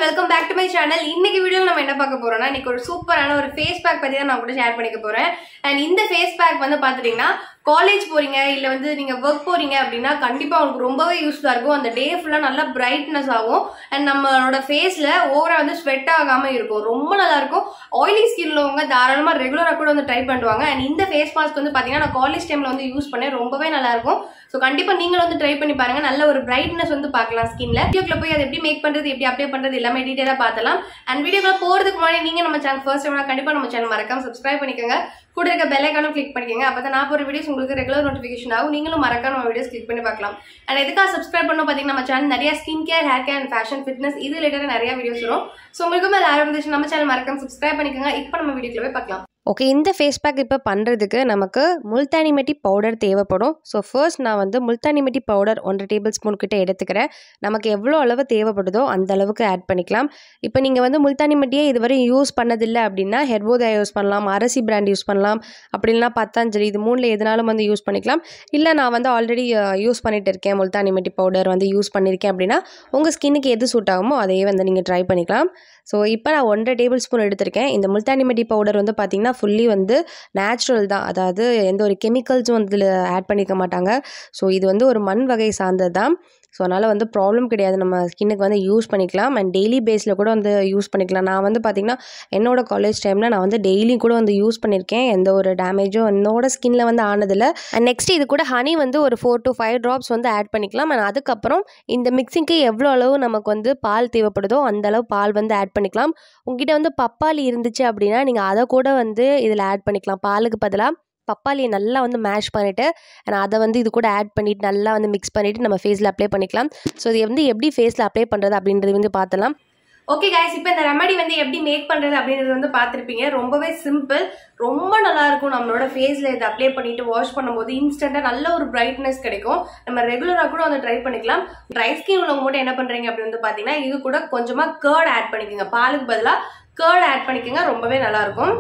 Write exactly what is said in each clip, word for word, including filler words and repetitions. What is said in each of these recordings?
welcome back to my channel. இன்னைக்கு வீடியோல நம்ம என்ன பார்க்க போறோம்னா இன்னைக்கு ஒரு சூப்பரான ஒரு ஃபேஸ் பேக் பத்தி தான் நான் கூட ஷேர் பண்ணிக்க போறேன். and இந்த ஃபேஸ் பேக் வந்து பாத்துட்டீங்கன்னா காலேஜ் போறீங்க இல்ல வந்து நீங்க வர்க் போறீங்க அப்படின்னா கண்டிப்பா உங்களுக்கு ரொம்பவே யூஸ்ஃபுல்லா இருக்கும். அந்த டே ஃபுல்லா நல்லா பிரைட்னஸ் ஆகும் and நம்மளோட ஃபேஸ்ல ஓவரா வந்து ஸ்வெட் ஆகாம இருக்கும். ரொம்ப நல்லா இருக்கும். ஆயிலி ஸ்கின் உள்ளவங்க தாராளமா ரெகுலரா கூட வந்து ட்ரை பண்ணுவாங்க. and இந்த ஃபேஸ் மாஸ்க் வந்து பாத்தீங்கன்னா நான் காலேஜ் டைம்ல வந்து யூஸ் பண்ணேன். ரொம்பவே நல்லா இருக்கும். சோ கண்டிப்பா நீங்களும் வந்து ட்ரை பண்ணி பாருங்க. நல்ல ஒரு பிரைட்னஸ் வந்து பார்க்கலாம் ஸ்கின்ல. வீடியோக்குள்ள போய் அதை எப்படி மேக் பண்றது எப்படி அப்ளை பண்றது எல்லாமே டீடைலா பார்த்தலாம். அண்ட் வீடியோக்குள்ள போறதுக்கு முன்னாடி நீங்க நம்ம சேனல் ஃபர்ஸ்ட் டைம்னா கண்டிப்பா நம்ம சேனல் மறக்காம சப்ஸ்கிரைப் பண்ணிக்கோங்க. கூட இருக்க பெல் ஐகானும் கிளிக் பண்ணிக்கோங்க. அப்பதான் நான் போற வீடியோஸ் உங்களுக்கு ரெகுலர் நோட்டிஃபிகேஷன் ஆகும். நீங்களும் மறக்காம நம்ம வீடியோஸ் கிளிக் பண்ணி பார்க்கலாம். அண்ட் எதுக்காக சப்ஸ்கிரைப் பண்ணணும் பாத்தீங்கன்னா நம்ம சேனல் நிறைய skin care, hair care and fashion fitness இது ரிலேட்டடா நிறைய வீடியோஸ் வரும். சோ உங்களுக்கு மேல ஆரம்பிச்சு நம்ம சேனல் மறக்காம சப்ஸ்கிரைப் பண்ணிக்கோங்க. இப்போ நம்ம வீடியோக்குள்ள போய் பார்க்கலாம். ஓகே, இந்த ஃபேஸ் பேக் இப்போ பண்ணுறதுக்கு நமக்கு முல்தானி மெட்டி பவுடர் தேவைப்படும். ஸோ ஃபர்ஸ்ட் நான் வந்து முல்தானி மெட்டி பவுடர் ஒன்றரை டேபிள் ஸ்பூன் கிட்ட எடுத்துக்கிறேன். நமக்கு எவ்வளோ அளவு தேவைப்படுதோ அந்த அளவுக்கு ஆட் பண்ணிக்கலாம். இப்போ நீங்கள் வந்து முல்தானி மெட்டியே இதுவரை யூஸ் பண்ணதில்லை அப்படின்னா ஹெர்போதயா யூஸ் பண்ணலாம், அரசி பிராண்ட் யூஸ் பண்ணலாம், அப்படி இல்லைனா பத்தாஞ்சலி, இது மூணில் எதுனாலும் வந்து யூஸ் பண்ணிக்கலாம். இல்லை நான் வந்து ஆல்ரெடி யூஸ் பண்ணிட்டு இருக்கேன், முல்தானி மெட்டி பவுடர் வந்து யூஸ் பண்ணியிருக்கேன் அப்படின்னா உங்கள் ஸ்கின்னுக்கு எது சூட் ஆகுமோ அதையே வந்து நீங்கள் ட்ரை பண்ணிக்கலாம். ஸோ இப்போ நான் ஒன்றரை டேபிள் ஸ்பூன் எடுத்திருக்கேன். இந்த முல்தானி மெட்டி பவுடர் வந்து பார்த்திங்கன்னா ஃபுல்லி வந்து நேச்சுரல் தான், அதாவது எந்த ஒரு கெமிக்கல்ஸும் வந்து இதில் ஆட் பண்ணிக்க மாட்டாங்க. ஸோ இது வந்து ஒரு மண் வகை சார்ந்தது தான். ஸோ அதனால் வந்து ப்ராப்ளம் கிடையாது, நம்ம ஸ்கின்னுக்கு வந்து யூஸ் பண்ணிக்கலாம். அண்ட் டெய்லி பேஸில் கூட வந்து யூஸ் பண்ணிக்கலாம். நான் வந்து பார்த்திங்கன்னா என்னோடய காலேஜ் டைமில் நான் வந்து டெய்லி கூட வந்து யூஸ் பண்ணியிருக்கேன். எந்த ஒரு டேமேஜும் என்னோட ஸ்கின்னில் வந்து ஆனதில்லை. அண்ட் நெக்ஸ்ட் இது கூட ஹனி வந்து ஒரு ஃபோர் டு ஃபைவ் ட்ராப்ஸ் வந்து ஆட் பண்ணிக்கலாம். அண்ட் அதுக்கப்புறம் இந்த மிக்சிங்க்கு எவ்வளோ அளவு நமக்கு வந்து பால் தேவைப்படுதோ அந்த அளவு பால் வந்து ஆட் பண்ணிக்கலாம். உங்ககிட்ட வந்து பப்பாளி இருந்துச்சு அப்படின்னா நீங்கள் அதை கூட வந்து இதில் ஆட் பண்ணிக்கலாம். பாலுக்கு பதிலாக பப்பாளியை நல்லா வந்து மேஷ் பண்ணிவிட்டு அதை வந்து இது கூட ஆட் பண்ணிவிட்டு நல்லா வந்து மிக்ஸ் பண்ணிவிட்டு நம்ம ஃபேஸில் அப்ளை பண்ணிக்கலாம். ஸோ இது வந்து எப்படி ஃபேஸில் அப்ளை பண்ணுறது அப்படின்றது வந்து பார்த்தலாம். ஓகே கைஸ், இப்போ இந்த ரெமடி வந்து எப்படி மேக் பண்றது அப்படின்றது வந்து பார்த்துருப்பீங்க. ரொம்பவே சிம்பிள், ரொம்ப நல்லா இருக்கும். நம்மளோட ஃபேஸ்ல இதை அப்ளை பண்ணிட்டு வாஷ் பண்ணும்போது இன்ஸ்டன்டா நல்ல ஒரு பிரைட்னஸ் கிடைக்கும். நம்ம ரெகுலரா கூட வந்து ட்ரை பண்ணிக்கலாம். ட்ரை ஸ்கின் உள்ளவங்க மட்டும் என்ன பண்றீங்க அப்படின்னு வந்து பாத்தீங்கன்னா இது கூட கொஞ்சமா கர்ட் ஆட் பண்ணிக்கோங்க. பாலுக்கு பதிலா கர்ட் ஆட் பண்ணிக்கோங்க, ரொம்பவே நல்லா இருக்கும்.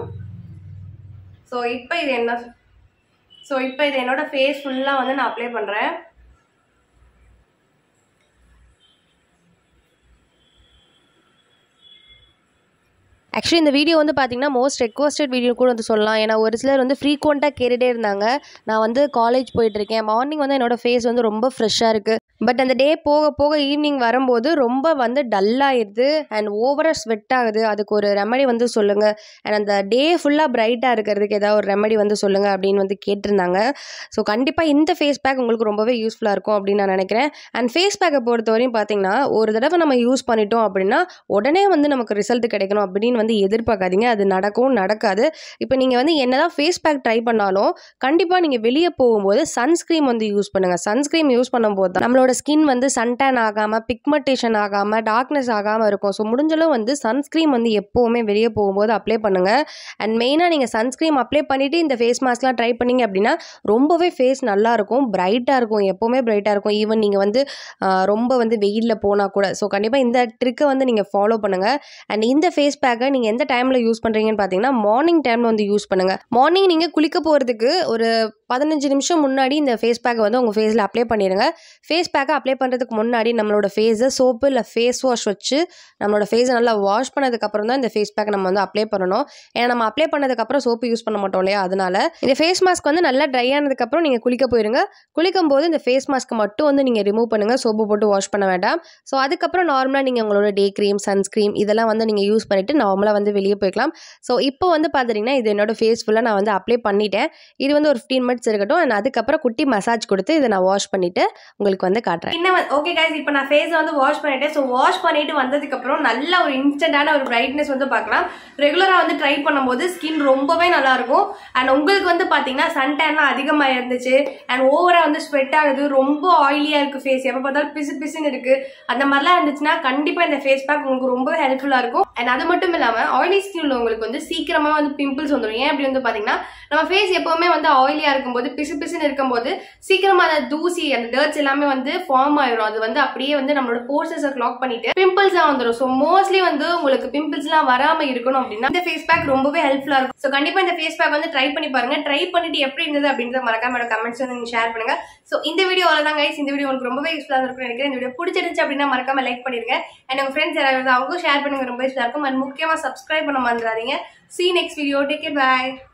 ஸோ இப்போ இது என்ன ஸோ இப்போ இது என்னோட ஃபேஸ் ஃபுல்லா வந்து நான் அப்ளை பண்றேன். ஆக்சுவலி இந்த வீடியோ வந்து பார்த்தீங்கன்னா மோஸ்ட் ரெக்வஸ்டட் வீடியோ கூட வந்து சொல்லலாம். ஏன்னா ஒரு சிலர் வந்து ஃப்ரீக்வெண்ட்டாக கேட்டுகிட்டே இருந்தாங்க. நான் வந்து காலேஜ் போயிட்டுருக்கேன், மார்னிங் வந்து என்னோடய ஃபேஸ் வந்து ரொம்ப ஃப்ரெஷ்ஷாக இருக்குது, பட் அந்த டே போக போக ஈவினிங் வரும்போது ரொம்ப வந்து டல்லாகிடுது அண்ட் ஓவராக ஸ்வெட் ஆகுது. அதுக்கு ஒரு ரெமடி வந்து சொல்லுங்கள், அண்ட் அந்த டே ஃபுல்லாக பிரைட்டாக இருக்கிறதுக்கு ஏதாவது ஒரு ரெமடி வந்து சொல்லுங்கள் அப்படின்னு வந்து கேட்டிருந்தாங்க. ஸோ கண்டிப்பாக இந்த ஃபேஸ் பேக் உங்களுக்கு ரொம்பவே யூஸ்ஃபுல்லாக இருக்கும் அப்படின்னு நான் நினைக்கிறேன். அண்ட் ஃபேஸ் பேக்கை பொறுத்தவரையும் பார்த்தீங்கன்னா ஒரு தடவை நம்ம யூஸ் பண்ணிட்டோம் அப்படின்னா உடனே வந்து நமக்கு ரிசல்ட் கிடைக்கணும் அப்படின்னு வந்து எதிர்பார்க்காதீங்க. அது நடக்கவும் நடக்காது. இப்போ நீங்கள் வந்து என்னதான் ஃபேஸ் பேக் ட்ரை பண்ணாலும் கண்டிப்பாக நீங்கள் வெளியே போகும்போது சன்ஸ்க்ரீம் வந்து யூஸ் பண்ணுங்கள். சன்ஸ்க்ரீம் யூஸ் பண்ணும்போது தான் நம்மளோட ஸ்கின் வந்து சன்டேன் ஆகாமல், பிக்மெண்டேஷன் ஆகாமல், டார்க்னஸ் ஆகாமல் இருக்கும். ஸோ முடிஞ்சளவு வந்து சன்ஸ்க்ரீம் வந்து எப்போவுமே வெளியே போகும்போது அப்ளை பண்ணுங்கள். அண்ட் மெயினாக நீங்கள் சன்ஸ்க்ரீம் அப்ளை பண்ணிவிட்டு இந்த ஃபேஸ் மாஸ்க்லாம் ட்ரை பண்ணிங்க அப்படின்னா ரொம்பவே ஃபேஸ் நல்லாயிருக்கும், பிரைட்டாக இருக்கும், எப்போவுமே பிரைட்டாக இருக்கும். ஈவன் நீங்கள் வந்து ரொம்ப வந்து வெயிலில் போனால் கூட. ஸோ கண்டிப்பாக இந்த ட்ரிக்கை வந்து நீங்கள் ஃபாலோ பண்ணுங்கள். அண்ட் இந்த ஃபேஸ் பேக்கை நீங்கள் எந்த டைமில் யூஸ் பண்ணுறீங்கன்னு பார்த்தீங்கன்னா மார்னிங் டைமில் வந்து யூஸ் பண்ணுங்கள். மார்னிங் நீங்கள் குளிக்க போகிறதுக்கு ஒரு பதினஞ்சு நிமிஷம் முன்னாடி இந்த ஃபேஸ் பேக்கை வந்து உங்கள் ஃபேஸில் அப்ளை பண்ணிடுங்க. ஃபேஸ் பேக்கை அப்ளை பண்ணுறதுக்கு முன்னாடி நம்மளோட ஃபேஸை சோப்பு இல்லை ஃபேஸ் வாஷ் வச்சு நம்மளோட ஃபேஸை நல்லா வாஷ் பண்ணதுக்கப்புறம் தான் இந்த ஃபேஸ் பேக்கை நம்ம வந்து அப்ளை பண்ணணும். ஏன்னா நம்ம அப்ளை பண்ணதுக்கப்புறம் சோப்பு யூஸ் பண்ண மாட்டோம் இல்லையா, அதனால இந்த ஃபேஸ் மாஸ்க் வந்து நல்லா ட்ரை ஆனதுக்கப்புறம் நீங்கள் குளிக்க போயிருங்க. குளிக்கும் போது இந்த ஃபேஸ் மாஸ்க்கை மட்டும் வந்து நீங்கள் ரிமூவ் பண்ணுங்கள், சோப்பு போட்டு வாஷ் பண்ண வேண்டாம். ஸோ அதுக்கப்புறம் நார்மலாக நீங்கள் உங்களோட டே க்ரீம், சன்ஸ்க்ரீம் இதெல்லாம் வந்து நீங்கள் யூஸ் பண்ணிவிட்டு நார்மலாக வந்து வெளியே போய்க்கலாம். ஸோ இப்போ வந்து பார்த்துட்டிங்கன்னா இது என்னோட ஃபேஸ் ஃபுல்லாக நான் வந்து அப்ளை பண்ணிட்டேன். இது வந்து ஒரு ஃபிஃப்டீன் மினிட்ஸ் இருக்கட்டும். அண்ட் அதுக்கப்புறம் குட்டி மசாஜ் கொடுத்து இதை நான் வாஷ் பண்ணிவிட்டு உங்களுக்கு வந்து காட்டுறேன். இன்னும் ஓகே கைஸ், இப்போ நான் ஃபேஸை வந்து வாஷ் பண்ணிட்டேன். ஸோ வாஷ் பண்ணிட்டு வந்ததுக்கப்புறம் நல்ல ஒரு இன்ஸ்டன்டான ஒரு பிரைட்னஸ் வந்து பார்க்கலாம். ரெகுலராக வந்து ட்ரை பண்ணும்போது ஸ்கின் ரொம்பவே நல்லா இருக்கும். அண்ட் உங்களுக்கு வந்து பார்த்தீங்கன்னா சன்டேன்லாம் அதிகமாக இருந்துச்சு அண்ட் ஓவராக வந்து ஸ்வெட் ஆகுது, ரொம்ப ஆயிலியாக இருக்குது ஃபேஸ், எப்போ பார்த்தாலும் பிசு பிசுன்னு இருக்குது, அந்த மாதிரிலாம் இருந்துச்சுன்னா கண்டிப்பாக இந்த ஃபேஸ் பேக் உங்களுக்கு ரொம்ப ஹெல்ப்ஃபுல்லாக இருக்கும். அண்ட் அது மட்டும் இல்லாமல் ஆயிலி ஸ்கின் உள்ளவங்களுக்கு வந்து சீக்கிரமாக வந்து பிம்பிள்ஸ் வந்துடும். ஏன் அப்படி வந்து பார்த்தீங்கன்னா நம்ம ஃபேஸ் எப்போவுமே வந்து ஆயிலியாக இருக்கும் இருக்கும்போது பிசு பிசுன்னு இருக்கும்போது சீக்கிரமா அந்த தூசி அந்த டர்ட்ஸ் எல்லாமே வந்து ஃபார்ம் ஆயிரும். அது வந்து அப்படியே வந்து நம்மளோட போர்சஸை கிளாக் பண்ணிட்டு பிம்பிள்ஸ் எல்லாம் வந்துடும். ஸோ மோஸ்ட்லி வந்து உங்களுக்கு பிம்பிள்ஸ் எல்லாம் வராம இருக்கணும் அப்படின்னா இந்த ஃபேஸ் பேக் ரொம்பவே ஹெல்ப்ஃபுல்லா இருக்கும். ஸோ கண்டிப்பா இந்த ஃபேஸ் பேக் வந்து ட்ரை பண்ணி பாருங்க. ட்ரை பண்ணிட்டு எப்படி இருந்தது அப்படின்றத மறக்காம கமெண்ட்ஸ் வந்து நீங்க ஷேர் பண்ணுங்க. ஸோ இந்த வீடியோ அவ்வளவுதான் கைஸ். இந்த வீடியோ உங்களுக்கு ரொம்பவே யூஸ்ஃபுல்லா இருக்கும் நினைக்கிறேன். இந்த வீடியோ பிடிச்சிருந்துச்சு அப்படின்னா மறக்காம லைக் பண்ணிருங்க. அண்ட் உங்க ஃப்ரெண்ட்ஸ் யாராவது அவங்களுக்கும் ஷேர் பண்ணுங்க. ரொம்ப யூஸ்ஃபுல்லா இருக்கும். அண்ட் முக்கியமா சப்ஸ்கிரைப் பண்ண மறந்துடாதீங்க. See you next video. Take care. Bye.